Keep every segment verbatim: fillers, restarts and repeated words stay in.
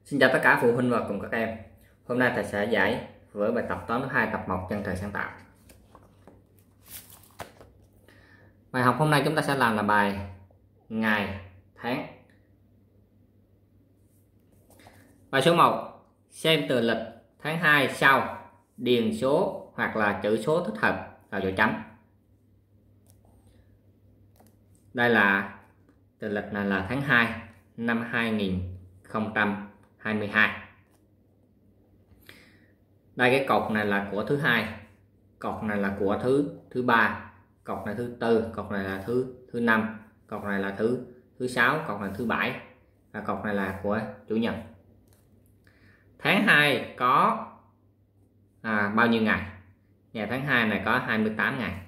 Xin chào tất cả phụ huynh và cùng các em. Hôm nay thầy sẽ giải với bài tập toán thứ hai tập một chân trời sáng tạo. Bài học hôm nay chúng ta sẽ làm là bài ngày, tháng. Bài số một, xem tờ lịch tháng hai sau, điền số hoặc là chữ số thích hợp vào chỗ chấm. Đây là tờ lịch này là tháng hai năm hai nghìn không trăm hai mươi hai. Đây cái cột này là của thứ hai, cột này là của thứ thứ ba, cột này thứ tư, cột này là thứ thứ năm, cột này là thứ thứ sáu, cột này thứ bảy và cột này là của chủ nhật. Tháng hai có à, bao nhiêu ngày? Ngày tháng hai này có hai mươi tám ngày.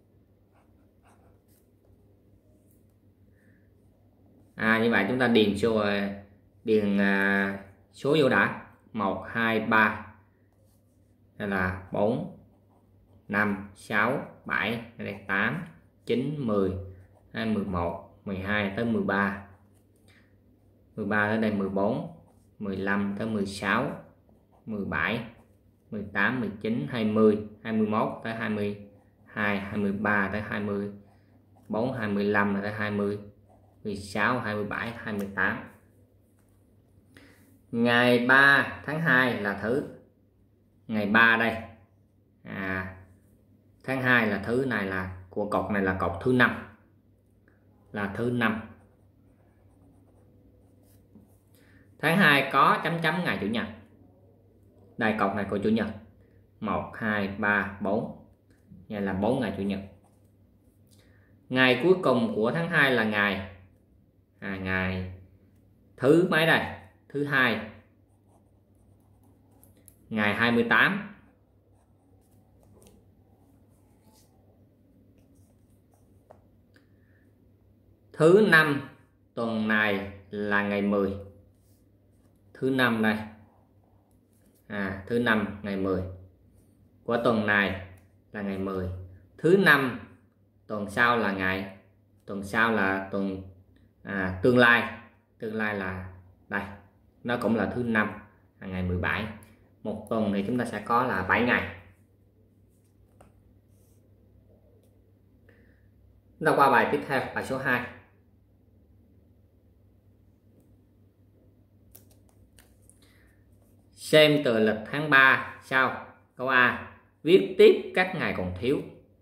À, như vậy chúng ta điền số điền à, số vô đã. một hai ba, đây là bốn năm sáu bảy, đây là tám chín mười, đây mười một mười hai tới mười ba, mười ba tới đây mười bốn, mười lăm tới mười sáu, mười bảy, mười tám, mười chín, hai mươi, hai mươi mốt tới hai mươi hai, hai mươi ba tới hai mươi bốn, hai mươi lăm tới hai mươi, mười sáu, hai mươi bảy, hai mươi tám. Ngày ba tháng hai là thứ. Ngày ba đây. À, tháng hai là thứ này là của cột này là cột thứ năm. Là thứ năm. Tháng hai có chấm chấm ngày chủ nhật. Đây cột này của chủ nhật. một hai ba bốn. Đây là bốn ngày chủ nhật. Ngày cuối cùng của tháng hai là ngày à, ngày thứ mấy đây? Thứ hai. Ngày hai mươi tám. Thứ năm tuần này là ngày mười. Thứ năm đây. À, thứ năm ngày mười. Của tuần này là ngày mười. Thứ năm tuần sau là ngày tuần sau là tuần à, tương lai. Tương lai là đây. Nó cũng là thứ năm là ngày mười bảy. Một tuần thì chúng ta sẽ có là bảy ngày. Chúng ta qua bài tiếp theo, bài số hai. Xem tờ lịch tháng ba sau. Câu A, viết tiếp các ngày còn thiếu.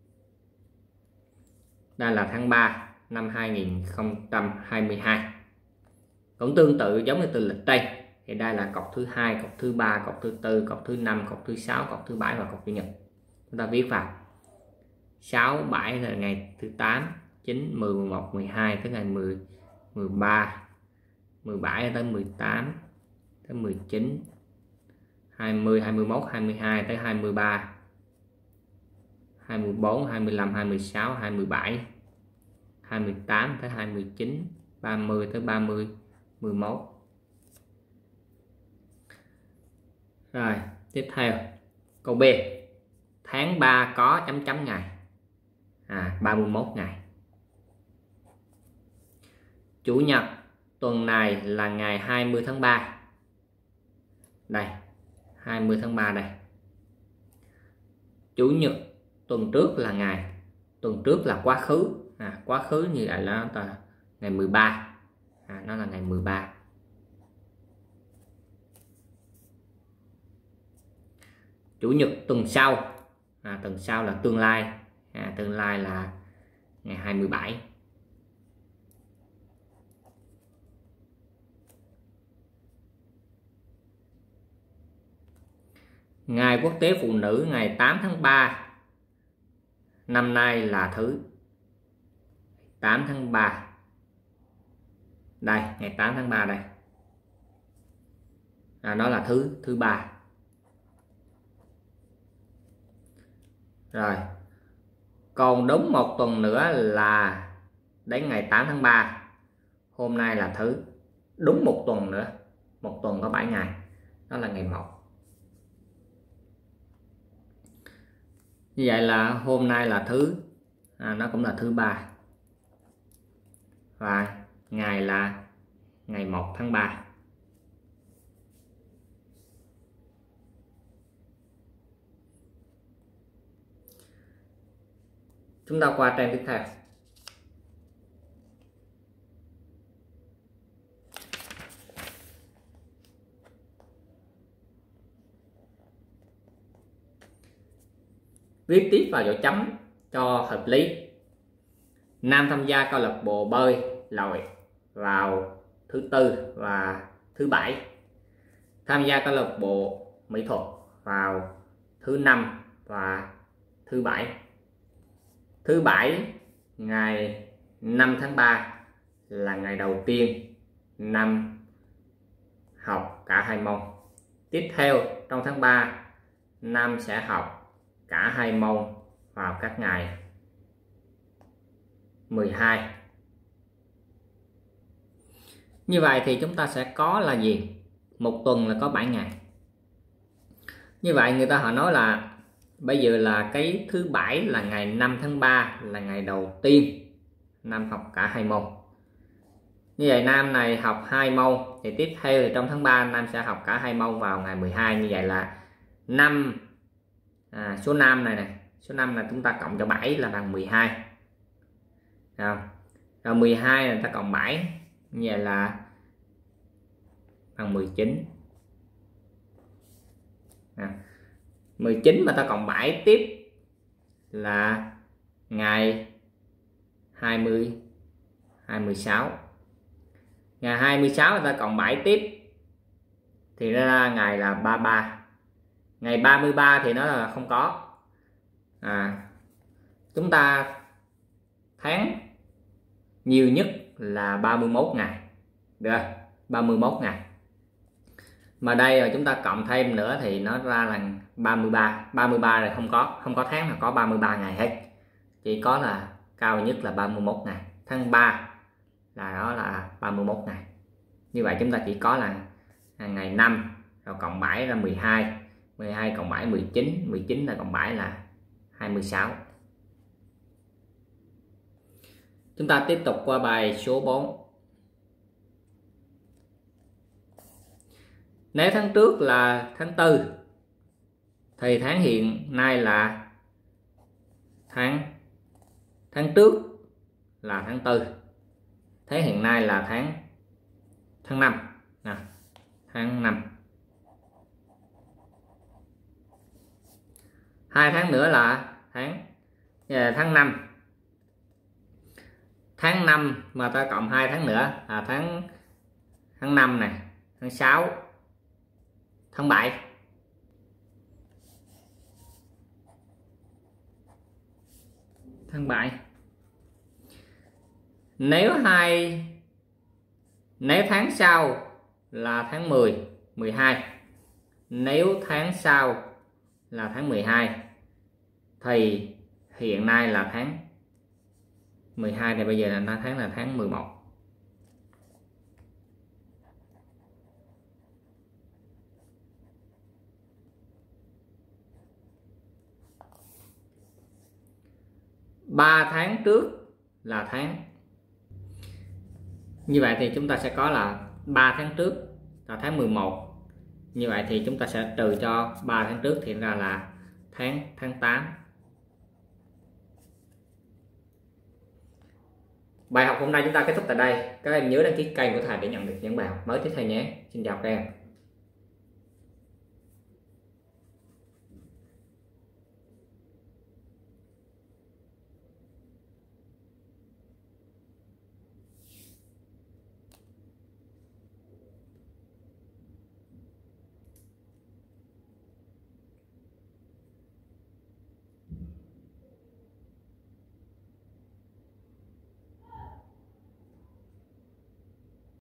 Đây là tháng ba năm hai nghìn không trăm hai mươi hai. Cũng tương tự giống như tờ lịch đây. Thì đây là cột thứ hai, cột thứ ba, cột thứ tư, cột thứ năm, cột thứ sáu, cột thứ bảy và cột chủ nhật. Chúng ta viết vào. sáu, bảy là ngày thứ tám, chín, mười, mười một, mười hai tới ngày mười, mười ba, mười bảy tới mười tám, tới mười chín, hai mươi, hai mươi mốt, hai mươi hai tới hai mươi ba, hai mươi bốn, hai mươi lăm, hai mươi sáu, hai mươi bảy, hai mươi tám tới hai mươi chín, ba mươi tới ba mươi, mười một. Rồi, tiếp theo câu B. Tháng ba có chấm chấm ngày. À, ba mươi mốt ngày. Chủ nhật tuần này là ngày hai mươi tháng ba. Đây, hai mươi tháng ba đây. Chủ nhật tuần trước là ngày tuần trước là quá khứ. À, quá khứ như vậy là ngày mười ba. À, nó là ngày mười ba. Chủ nhật tuần sau, à, tuần sau là tương lai, à, tương lai là ngày hai mươi bảy. Ngày quốc tế phụ nữ ngày tám tháng ba năm nay là thứ tám tháng ba. Đây, ngày tám tháng ba đây. À, đó là thứ thứ ba. Rồi. Còn đúng một tuần nữa là đến ngày tám tháng ba. Hôm nay là thứ. Đúng một tuần nữa. Một tuần có bảy ngày. Đó là ngày một. Như vậy là hôm nay là thứ. À, nó cũng là thứ ba. Và ngày là ngày một tháng ba. Chúng ta qua trang tiếp theo. Viết tiếp vào chỗ chấm cho hợp lý. Nam tham gia câu lạc bộ bơi lội vào thứ tư và thứ bảy. Tham gia câu lạc bộ mỹ thuật vào thứ năm và thứ bảy. Thứ bảy ngày năm tháng ba là ngày đầu tiên năm học cả hai môn. Tiếp theo trong tháng ba, Nam sẽ học cả hai môn vào các ngày mười hai. Như vậy thì chúng ta sẽ có là gì? Một tuần là có bảy ngày. Như vậy người ta họ nói là bây giờ là cái thứ bảy là ngày năm tháng ba là ngày đầu tiên Nam học cả hai môn. Như vậy Nam này học hai môn thì tiếp theo thì trong tháng ba Nam sẽ học cả hai môn vào ngày mười hai. Như vậy là năm à, số năm này này, số năm là chúng ta cộng cho bảy là bằng mười hai. À, rồi mười hai là ta cộng bảy, như vậy là bằng mười chín. À, mười chín mà ta cộng bảy tiếp là ngày hai mươi, hai mươi sáu. Ngày hai mươi sáu ta cộng bảy tiếp thì ra ngày là ba mươi ba. Ngày ba mươi ba thì nó là không có. À, chúng ta tháng nhiều nhất là ba mươi mốt ngày. Được, ba mươi mốt ngày. Mà đây rồi chúng ta cộng thêm nữa thì nó ra là ba mươi ba. ba mươi ba rồi không có, không có tháng nào có ba mươi ba ngày hết. Chỉ có là cao nhất là ba mươi mốt ngày. Tháng ba là đó là ba mươi mốt ngày. Như vậy chúng ta chỉ có là ngày năm rồi cộng bảy ra mười hai, mười hai cộng bảy mười chín, mười chín là cộng bảy là hai mươi sáu. Chúng ta tiếp tục qua bài số bốn. Nếu tháng trước là tháng tư thì tháng hiện nay là tháng tháng trước là tháng tư. Thế hiện nay là tháng tháng năm. À, tháng năm. Hai tháng nữa là tháng tháng năm. Tháng năm mà ta cộng hai tháng nữa là tháng tháng năm này, tháng sáu, tháng bảy. Tháng bảy. Nếu hai nếu tháng sau là tháng mười, mười hai. Nếu tháng sau là tháng mười hai thì hiện nay là tháng mười hai thì bây giờ là tháng là tháng mười một. ba tháng trước là tháng. Như vậy thì chúng ta sẽ có là ba tháng trước là tháng mười một. Như vậy thì chúng ta sẽ trừ cho ba tháng trước thì ra là tháng tháng tám. Bài học hôm nay chúng ta kết thúc tại đây. Các em nhớ đăng ký kênh của thầy để nhận được những bài học mới tiếp theo nhé. Xin chào các em.